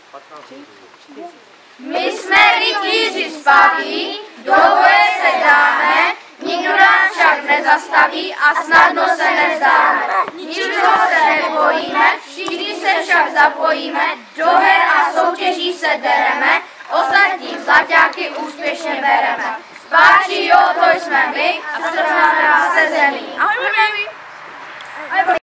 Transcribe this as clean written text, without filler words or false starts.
My jsme rytíři spaví, do boje se dáme, nikdo nás však nezastaví a snadno se nevzdáme. Ničeho se nebojíme, všichni se však zapojíme, do her a soutěží se dereme, ostatní zlaťáky úspěšně bereme. Spáči, jo, to jsme my a